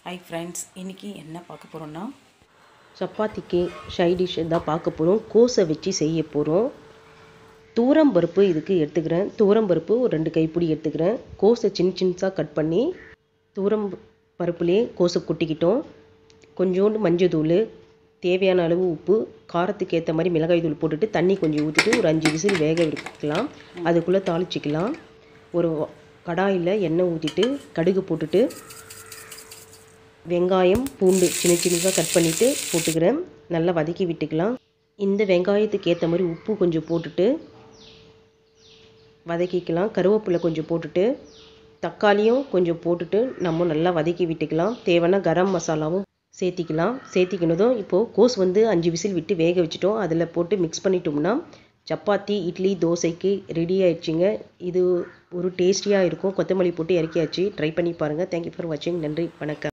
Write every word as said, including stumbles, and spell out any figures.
Hi friends, இன்றைக்கி என்ன பார்க்க போகிறோன்னா சப்பாத்திக்கு சைட் டிஷ் தான் பார்க்க போகிறோம். கோஸை வச்சு செய்ய போகிறோம். தூரம் பருப்பு இதுக்கு எடுத்துக்கிறேன். தூரம் பருப்பு ஒரு ரெண்டு கைப்பிடி எடுத்துக்கிறேன். கோஸை சின்ன சின்னதாக கட் பண்ணி தூரம் பருப்புலேயே கோஸை கொட்டிக்கிட்டோம். கொஞ்சோண்டு மஞ்சள் தூள், தேவையான அளவு உப்பு, காரத்துக்கு ஏற்ற மாதிரி மிளகாய் தூள் போட்டுட்டு தண்ணி கொஞ்சம் ஊற்றிட்டு ஒரு அஞ்சு விசில் வேக வைக்கலாம். அதுக்குள்ளே தாளிச்சிக்கலாம். ஒரு கடாயில் எண்ணெய் ஊற்றிட்டு கடுகு போட்டுட்டு வெங்காயம் பூண்டு சின்ன சின்னதாக கட் பண்ணிவிட்டு போட்டுக்கிறேன். நல்லா வதக்கி விட்டுக்கலாம். இந்த வெங்காயத்துக்கு ஏற்ற மாதிரி உப்பு கொஞ்சம் போட்டுட்டு வதக்கிக்கலாம். கருவேப்பிலை கொஞ்சம் போட்டுட்டு தக்காளியும் கொஞ்சம் போட்டுட்டு நம்ம நல்லா வதக்கி விட்டுக்கலாம். தேவையான கரம் மசாலாவும் சேர்த்திக்கலாம். சேர்த்திக்கினதும் இப்போது கோஸ் வந்து அஞ்சு விசில் விட்டு வேக வச்சுட்டோம். அதில் போட்டு மிக்ஸ் பண்ணிட்டோம்னா சப்பாத்தி, இட்லி, தோசைக்கு ரெடி ஆயிடுச்சுங்க. இது ஒரு டேஸ்டியாக இருக்கும். கொத்தமல்லி போட்டு இறக்கியாச்சு. ட்ரை பண்ணி பாருங்கள். தேங்க்யூ ஃபார் வாட்சிங். நன்றி, வணக்கம்.